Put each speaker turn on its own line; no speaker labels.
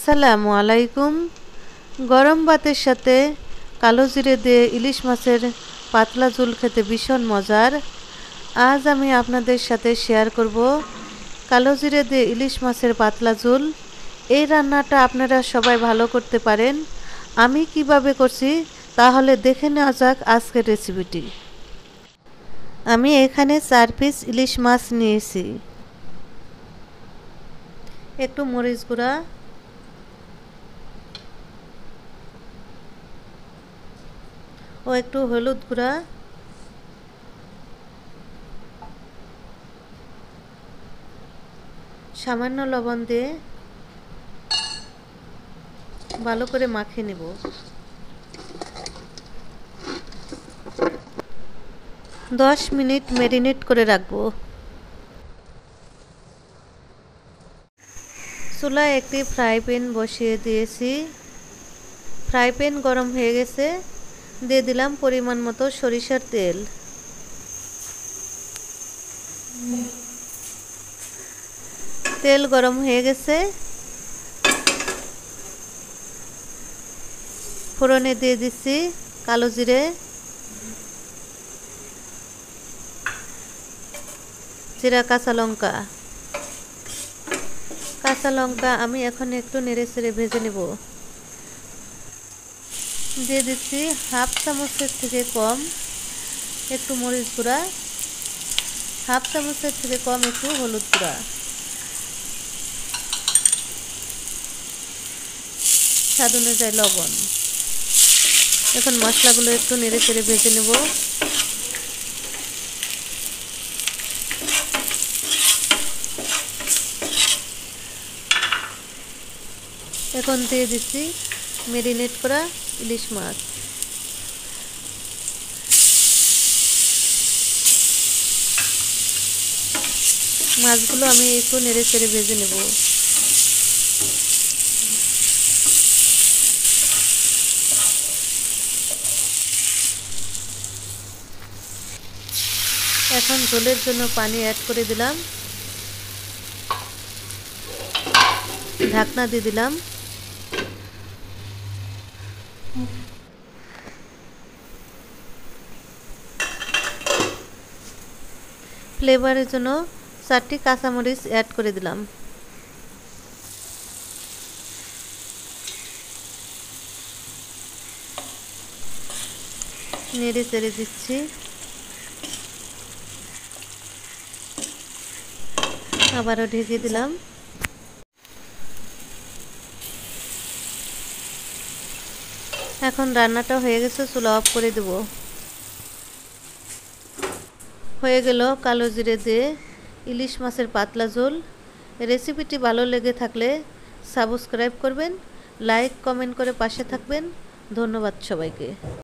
আসসালামু আলাইকুম। গরম ভাতের সাথে কালো জিরে দিয়ে ইলিশ মাছের পাতলা ঝোল খেতে ভীষণ মজার। আজ আমি আপনাদের সাথে শেয়ার করব কালো জিরে দিয়ে ইলিশ মাছের পাতলা ঝোল। এই রান্নাটা আপনারা সবাই ভালো করতে পারেন। আমি কিভাবে করছি তাহলে দেখে নেওয়া যাক আজকের রেসিপিটি। আমি এখানে 4 পিস ইলিশ মাছ নিয়েছি। একটু মরিচ গুঁড়া, ও একটু হলুদ গুঁড়া, সামান্য লবণ দিয়ে ভালো করে মাখিয়ে নেব। দশ মিনিট ম্যারিনেট করে রাখবো। চুলায় একটি ফ্রাই প্যান বসিয়ে দিয়েছি। ফ্রাই প্যান গরম হয়ে গেছে, দিয়ে দিলাম পরিমাণ মতো সরিষার তেল। তেল গরম হয়ে গেছে, ফোড়নে দিয়ে দিচ্ছি কালো জিরে, জিরা, কাঁচা লঙ্কা। কাঁচা লঙ্কা আমি এখন একটু নেড়ে চেড়ে ভেজে নেব। দিয়ে দিচ্ছি হাফ চামচের থেকে কম একটু মরিচ গুঁড়া, হাফ চামচের থেকে কম একটু হলুদ গুঁড়া, স্বাদ অনুযায়ী লবণ। এখন মশলাগুলো একটু নেড়ে চেড়ে ভেজে নেব। এখন দিয়ে দিচ্ছি ম্যারিনেট করা ইলিশ মাছ। মাছগুলো আমি একটু নেড়ে চেড়ে ভেজে নেব। এখন ঝোলের জন্য পানি অ্যাড করে দিলাম, ঢাকনা দিয়ে দিলাম। ফ্লেভারের জন্য 4টি কাঁচামরিচ অ্যাড করে দিলাম। নেড়ে চেড়ে দিচ্ছি। আবারও ঢেকে দিলাম। এখন রান্নাটা হয়ে গেছে, চুলা অফ করে দেব। হয়ে গেল কালো জিরে দিয়ে ইলিশ মাছের পাতলা ঝোল। রেসিপিটি ভালো লেগে থাকলে সাবস্ক্রাইব করবেন, লাইক কমেন্ট করে পাশে থাকবেন। ধন্যবাদ সবাইকে।